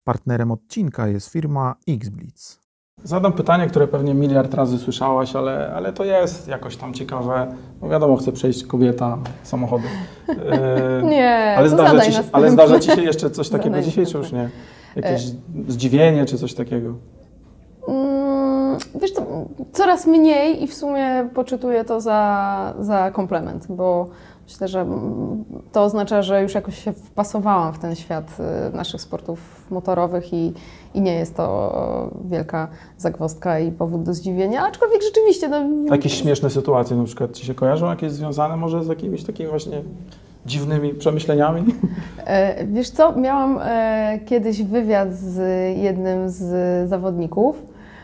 Partnerem odcinka jest firma XBlitz. Zadam pytanie, które pewnie miliard razy słyszałaś, ale to jest jakoś tam ciekawe. No wiadomo, chce przejść kobieta samochody. Nie, ale zdarza Ci się jeszcze coś takiego dzisiaj, czy już nie? Jakieś zdziwienie, czy coś takiego? Wiesz co, coraz mniej i w sumie poczytuję to za komplement, bo myślę, że to oznacza, że już jakoś się wpasowałam w ten świat naszych sportów motorowych i nie jest to wielka zagwozdka i powód do zdziwienia, aczkolwiek rzeczywiście... Jakieś śmieszne sytuacje na przykład Ci się kojarzą, jakieś związane może z jakimiś takimi właśnie dziwnymi przemyśleniami? Wiesz co, miałam kiedyś wywiad z jednym z zawodników,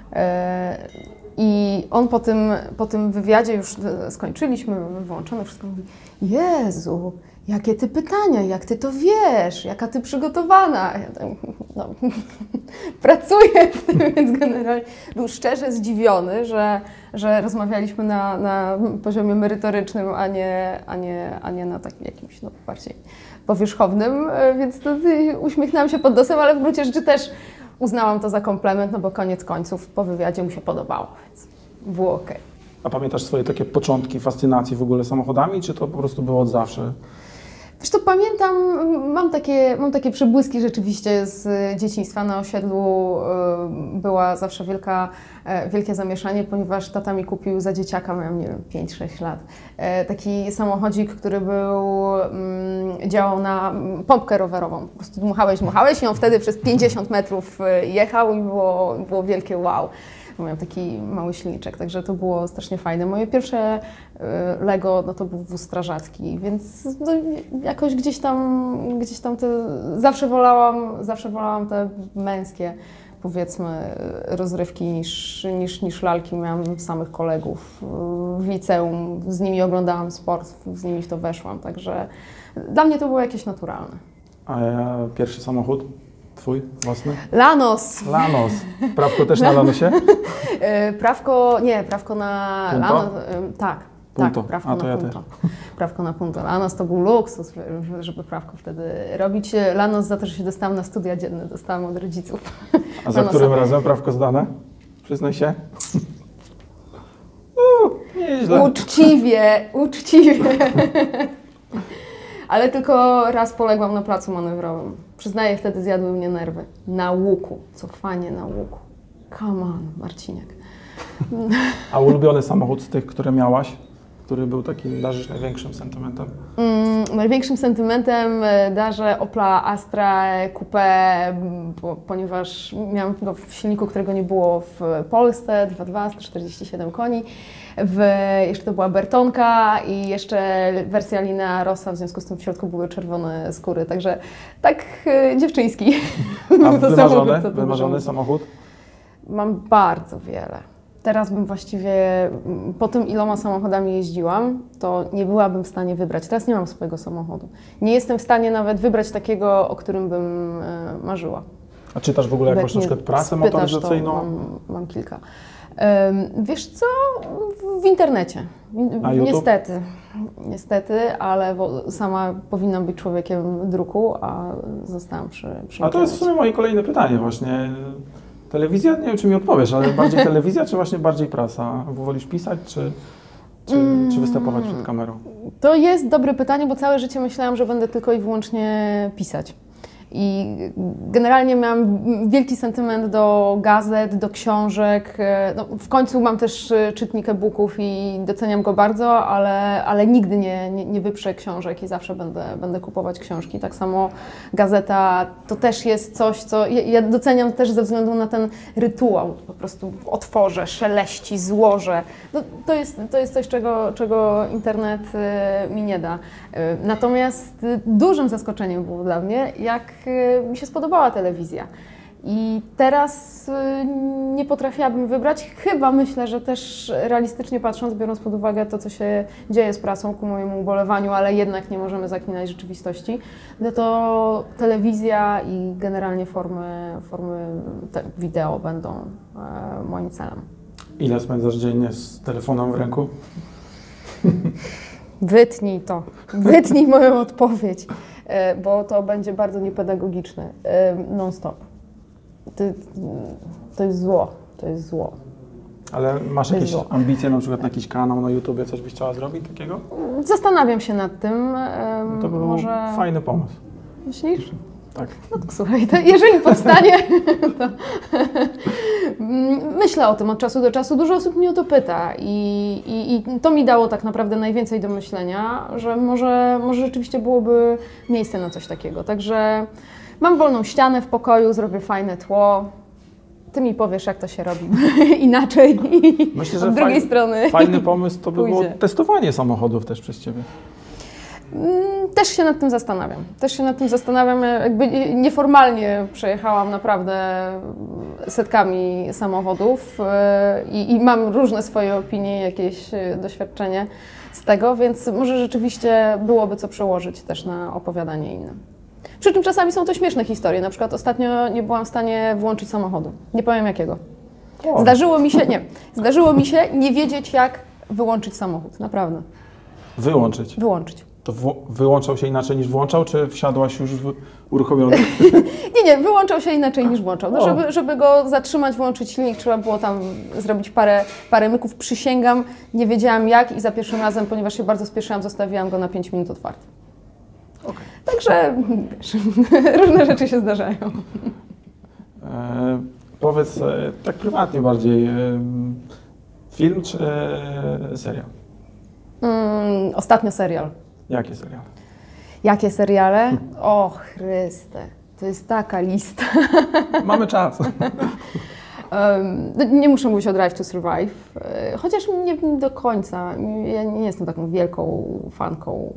i on po tym wywiadzie już skończyliśmy, wyłączone wszystko, mówi: Jezu, jakie ty pytania, jak ty to wiesz, jaka ty przygotowana. Ja tam, pracuję w tym, więc generalnie był szczerze zdziwiony, że rozmawialiśmy na poziomie merytorycznym, a nie na takim jakimś bardziej powierzchownym, więc to uśmiechnęłam się pod nosem, ale w gruncie rzeczy też uznałam to za komplement, no bo koniec końców po wywiadzie mu się podobało, więc było okej. A pamiętasz swoje takie początki fascynacji w ogóle samochodami, czy to po prostu było od zawsze? Wiesz to pamiętam, mam takie przebłyski rzeczywiście z dzieciństwa. Na osiedlu była zawsze wielkie zamieszanie, ponieważ tata mi kupił za dzieciaka, miałam, nie wiem, 5-6 lat, taki samochodzik, który działał na pompkę rowerową. Po prostu dmuchałeś i on wtedy przez 50 metrów jechał i było wielkie wow. Miałem taki mały silniczek, także to było strasznie fajne. Moje pierwsze Lego, no to był wóz strażacki, więc no, jakoś gdzieś tam zawsze wolałam te męskie, powiedzmy, rozrywki niż lalki. Miałam samych kolegów w liceum, z nimi oglądałam sport, z nimi w to weszłam, także dla mnie to było jakieś naturalne. A pierwszy samochód? Twój własny? Lanos. Lanos. Prawko też na Lanosie? Prawko na Punto? Lanos. Tak. Punto. Tak, prawko A to na ja Punto. Prawko na Punto. Lanos to był luksus, żeby prawko wtedy robić. Lanos za to, że się dostałam na studia dzienne, dostałam od rodziców. A za którym razem prawko zdane? Przyznaj się. Nieźle. Uczciwie. Ale tylko raz poległam na placu manewrowym. Przyznaję, wtedy zjadły mnie nerwy. Na łuku. Cofanie na łuku. Come on, Marciniak. A ulubiony samochód z tych, które miałaś? Który był takim, darzysz największym sentymentem? Największym sentymentem darzę Opla Astra Coupé, ponieważ miałam go w silniku, którego nie było w Polsce, 2.2, 147 koni. Jeszcze to była Bertonka i jeszcze wersja Linea Rossa, w związku z tym w środku były czerwone skóry, także tak dziewczyński. A wymarzony samochód? Mam bardzo wiele. Teraz bym właściwie, po tym iloma samochodami jeździłam, to nie byłabym w stanie wybrać. Teraz nie mam swojego samochodu. Nie jestem w stanie nawet wybrać takiego, o którym bym marzyła. A czytasz w ogóle jakąś na przykład pracę motoryzacyjną? Mam kilka. Wiesz co? W internecie. A YouTube? Niestety, ale sama powinnam być człowiekiem druku, a zostałam przy A to jest w sumie moje kolejne pytanie właśnie. Telewizja? Nie wiem, czy mi odpowiesz, ale bardziej telewizja, czy właśnie bardziej prasa? Wolisz pisać, czy występować przed kamerą? To jest dobre pytanie, bo całe życie myślałam, że będę tylko i wyłącznie pisać. I generalnie miałam wielki sentyment do gazet, do książek. No, w końcu mam też czytnik e-booków i doceniam go bardzo, ale nigdy nie wyprzę książek i zawsze będę kupować książki. Tak samo gazeta to też jest coś, co ja doceniam też ze względu na ten rytuał. Po prostu otworzę, szeleści, złożę. No, to jest coś, czego internet mi nie da. Natomiast dużym zaskoczeniem było dla mnie, jak mi się spodobała telewizja. I teraz nie potrafiłabym wybrać, chyba myślę, że też realistycznie patrząc, biorąc pod uwagę to, co się dzieje z prasą ku mojemu ubolewaniu, ale jednak nie możemy zaklinać rzeczywistości, no to telewizja i generalnie formy wideo będą moim celem. Ile spędzasz dziennie z telefonem w ręku? Wytnij moją odpowiedź, bo to będzie bardzo niepedagogiczne. Non-stop. to jest zło, to jest zło. Ale masz jakieś zło. ambicje, na przykład na jakiś kanał na YouTubie, coś byś chciała zrobić takiego? Zastanawiam się nad tym. To by był Może... fajny pomysł. Myślisz? Tak. No to słuchaj, to jeżeli powstanie, to myślę o tym od czasu do czasu. Dużo osób mnie o to pyta i to mi dało tak naprawdę najwięcej do myślenia, że może rzeczywiście byłoby miejsce na coś takiego. Także mam wolną ścianę w pokoju, zrobię fajne tło. Ty mi powiesz, jak to się robi inaczej. Myślę, że od drugiej strony fajny pomysł to by było pójdzie. testowanie samochodów też przez Ciebie. Też się nad tym zastanawiam. Jakby nieformalnie przejechałam naprawdę setkami samochodów i mam różne swoje opinie, jakieś doświadczenie z tego, więc może rzeczywiście byłoby co przełożyć też na opowiadanie innym. Przy czym czasami są to śmieszne historie. Na przykład ostatnio nie byłam w stanie włączyć samochodu. Nie powiem jakiego. O. Zdarzyło mi się nie wiedzieć, jak wyłączyć samochód. Naprawdę. Wyłączyć. To wyłączał się inaczej niż włączał, czy wsiadłaś już uruchomiony? Nie, wyłączał się inaczej niż włączał. No, żeby go zatrzymać, włączyć silnik, trzeba było tam zrobić parę myków. Przysięgam, nie wiedziałam jak i za pierwszym razem, ponieważ się bardzo spieszyłam, zostawiłam go na 5 minut otwarty. Okay. Także wiesz, różne rzeczy się zdarzają. Powiedz tak prywatnie bardziej, film czy serial? Ostatnio serial. Jakie serial? Jakie seriale? O Chryste, to jest taka lista. Mamy czas. Nie muszę mówić o Drive to Survive, chociaż nie do końca. Ja nie jestem taką wielką fanką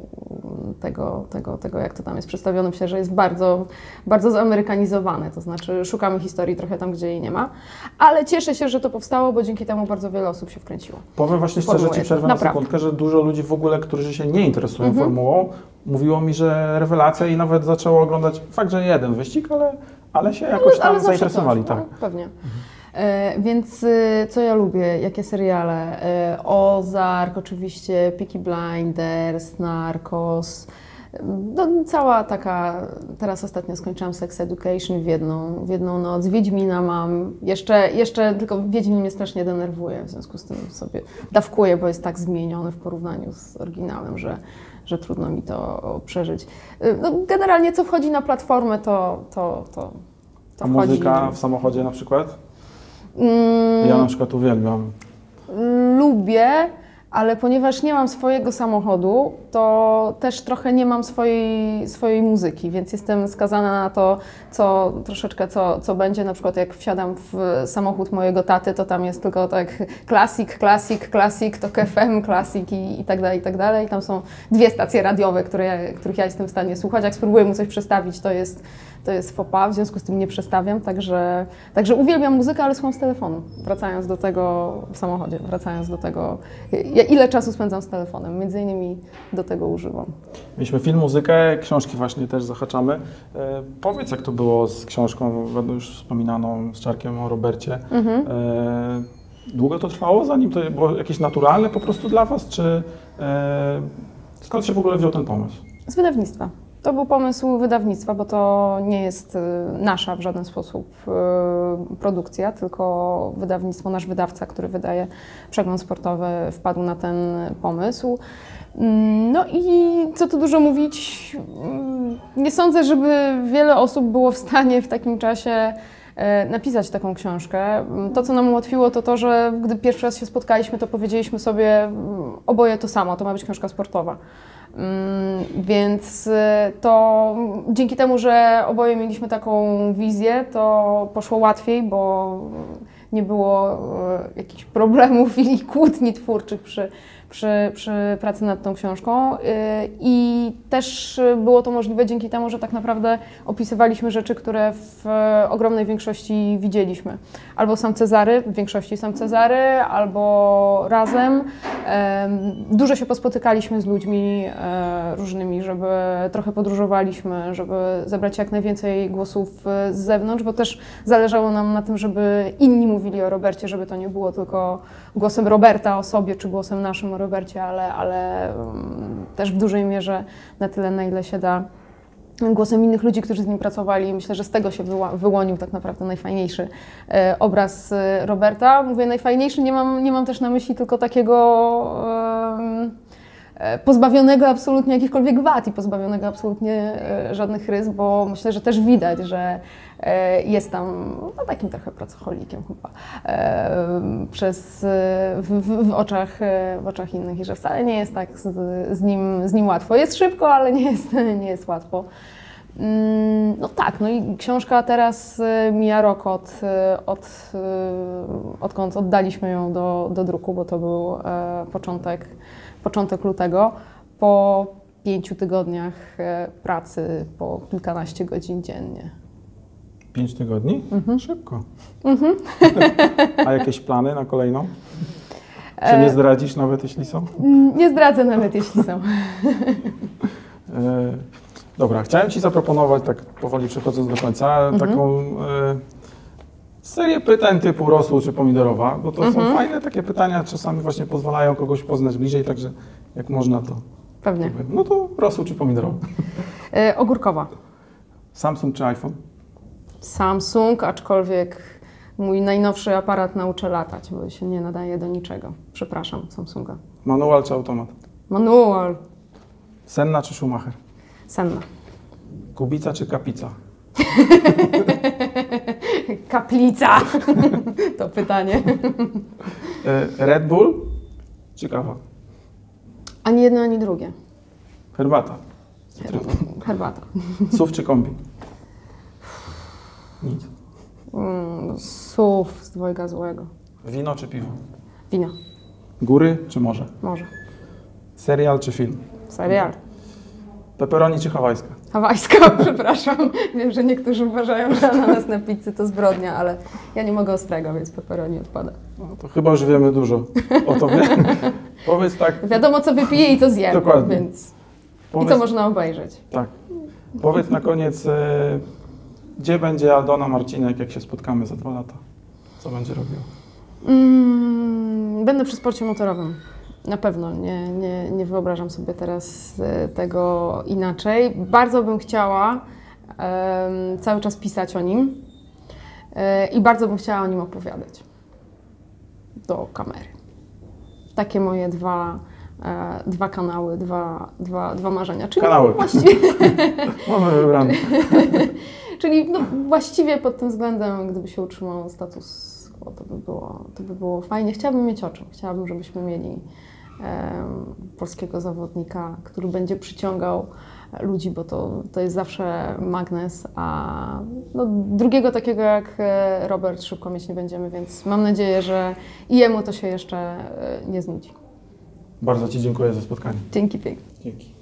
tego, jak to tam jest przedstawione. Myślę, że jest bardzo, bardzo zamerykanizowane, to znaczy szukamy historii trochę tam, gdzie jej nie ma. Ale cieszę się, że to powstało, bo dzięki temu bardzo wiele osób się wkręciło. Powiem właśnie szczerze, Ci przerwę na sekundkę, że dużo ludzi w ogóle, którzy się nie interesują formułą, mówiło mi, że rewelacja i nawet zaczęło oglądać, fakt, że jeden wyścig, ale się jakoś tam zainteresowali. Tak. No, pewnie. Więc co ja lubię, jakie seriale? Ozark, oczywiście, Peaky Blinders, Narcos. No, cała taka, teraz ostatnio skończyłam Sex Education w jedną noc. Wiedźmina mam, jeszcze tylko Wiedźmin mnie strasznie denerwuje, w związku z tym sobie dawkuję, bo jest tak zmieniony w porównaniu z oryginałem, że trudno mi to przeżyć. No, generalnie co wchodzi na platformę, to A muzyka w samochodzie na przykład? Ja na przykład uwielbiam. Lubię, ale ponieważ nie mam swojego samochodu, to też trochę nie mam swojej muzyki, więc jestem skazana na to, co będzie. Na przykład jak wsiadam w samochód mojego taty, to tam jest tylko tak klasik, to FM, klasik i tak dalej, i tak dalej. Tam są 2 stacje radiowe, których ja jestem w stanie słuchać. Jak spróbuję mu coś przestawić, to jest faux pas, w związku z tym nie przestawiam, także uwielbiam muzykę, ale słucham z telefonu, wracając do tego w samochodzie, ile czasu spędzam z telefonem, między innymi do tego używam. Mieliśmy film, muzykę, książki właśnie też zahaczamy. Powiedz, jak to było z książką, już wspominaną, z Czarkiem o Robercie. Długo to trwało, zanim to było jakieś naturalne po prostu dla Was, czy skąd się w ogóle wziął ten pomysł? Z wydawnictwa. To był pomysł wydawnictwa, bo to nie jest nasza w żaden sposób produkcja, tylko wydawnictwo, nasz wydawca, który wydaje przegląd sportowy, wpadł na ten pomysł. No i co tu dużo mówić, nie sądzę, żeby wiele osób było w stanie w takim czasie napisać taką książkę. To, co nam ułatwiło, to, że gdy pierwszy raz się spotkaliśmy, to powiedzieliśmy sobie oboje to samo, to ma być książka sportowa. Więc to dzięki temu, że oboje mieliśmy taką wizję, to poszło łatwiej, bo nie było jakichś problemów i kłótni twórczych przy pracy nad tą książką i też było to możliwe dzięki temu, że tak naprawdę opisywaliśmy rzeczy, które w ogromnej większości widzieliśmy. Albo sam Cezary, w większości sam Cezary, albo razem. Dużo się pospotykaliśmy z ludźmi różnymi, żeby trochę podróżowaliśmy, żeby zebrać jak najwięcej głosów z zewnątrz, bo też zależało nam na tym, żeby inni mówili o Robercie, żeby to nie było tylko głosem Roberta o sobie, czy głosem naszym o Robercie, ale też w dużej mierze na tyle, na ile się da głosem innych ludzi, którzy z nim pracowali. Myślę, że z tego się wyłonił tak naprawdę najfajniejszy obraz Roberta. Mówię najfajniejszy, nie mam też na myśli tylko takiego pozbawionego absolutnie jakichkolwiek wad i pozbawionego absolutnie żadnych rys, bo myślę, że też widać, że jest tam no, takim trochę pracocholikiem chyba w oczach innych i że wcale nie jest tak z nim łatwo. Jest szybko, ale nie jest łatwo. No tak, no i książka teraz mija rok odkąd oddaliśmy ją do druku, bo to był początek lutego. Po 5 tygodniach pracy, po kilkanaście godzin dziennie. 5 tygodni? Szybko. A jakieś plany na kolejną? Czy nie zdradzisz nawet, jeśli są? Nie zdradzę nawet, jeśli są. Dobra, chciałem Ci zaproponować, tak powoli przechodząc do końca, taką serię pytań typu rosół czy pomidorowa, bo to są fajne takie pytania, czasami właśnie pozwalają kogoś poznać bliżej, także jak można to... Pewnie. No to rosół czy pomidorowa? Ogórkowa. Samsung czy iPhone? Samsung, aczkolwiek mój najnowszy aparat nauczę latać, bo się nie nadaje do niczego. Przepraszam, Samsunga. Manual czy automat? Manual. Senna czy Schumacher? Senna. Kubica czy Kapica? Kaplica. To pytanie. Red Bull czy kawa? Ani jedno, ani drugie. Herbata? Herbata. SUV czy kombi? Nic. SUV z dwojga złego. Wino czy piwo? Wino. Góry czy morze? Morze. Serial czy film? Serial. Pepperoni czy hawajska? Hawajska, przepraszam. Wiem, że niektórzy uważają, że ananas na pizzy to zbrodnia, ale ja nie mogę ostrego, więc pepperoni odpada. No to chyba już wiemy dużo o tobie. Powiedz tak... Wiadomo, co wypiję i co zjem, Dokładnie. więc... Powiedz, I co można obejrzeć. Tak. Powiedz na koniec, gdzie będzie Aldona Marcinek, jak się spotkamy za 2 lata? Co będzie robiła? Będę przy sporcie motorowym. Na pewno. Nie wyobrażam sobie teraz tego inaczej. Bardzo bym chciała cały czas pisać o nim i bardzo bym chciała o nim opowiadać do kamery. Takie moje dwa kanały, dwa marzenia. Czyli Kanały. Właściwie, Mamy wybrane. czyli no, właściwie pod tym względem, gdyby się utrzymał status quo, to by było fajnie. Chciałabym mieć oczy. Chciałabym, żebyśmy mieli polskiego zawodnika, który będzie przyciągał ludzi, bo to jest zawsze magnes, a no, drugiego takiego jak Robert szybko mieć nie będziemy, więc mam nadzieję, że i jemu to się jeszcze nie znudzi. Bardzo Ci dziękuję za spotkanie. Dzięki pięknie. Dzięki.